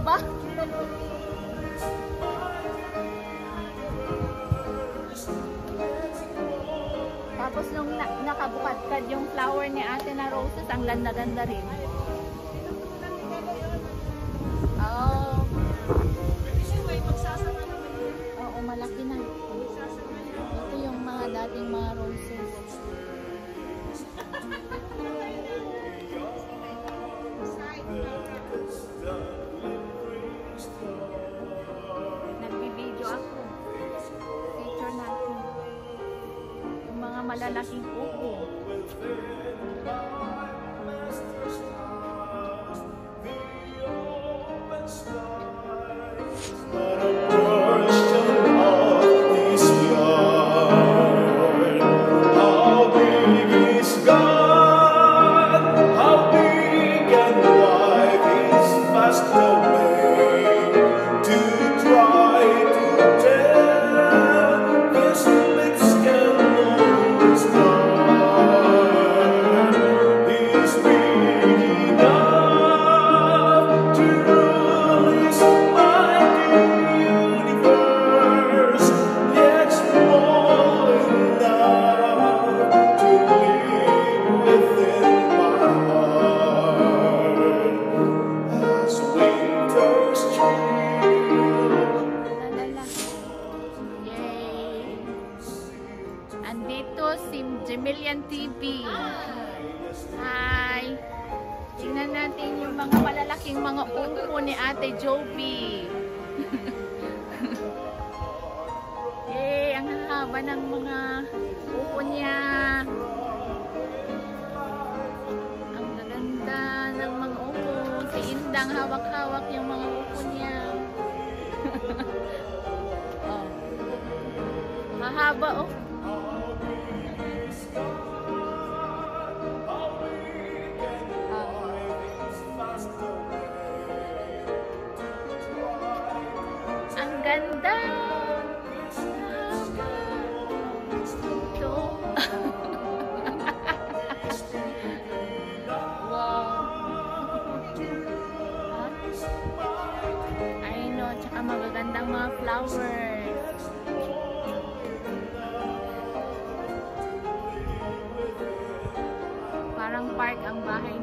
ba? Tapos nung nakabukadkad yung flower ni ate na roses, ang ganda-ganda rin. Oh. Oo, malaki na. Ito yung mga dating mga roses. Nagbibideo ako. Picture natin. Yung mga malalaking upo. Andito si Gemillian TV. Hi! Tingnan natin yung mga malalaking mga upo ni Ate Joby. Yay! Ang haba ng mga upo niya. Ang gaganda ng mga upo. Si Indang hawak-hawak yung mga upo niya. Oh. Mahaba oh. Ang ganda. Wow. I know, tsaka magagandang mga flowers. Parang park ang bahay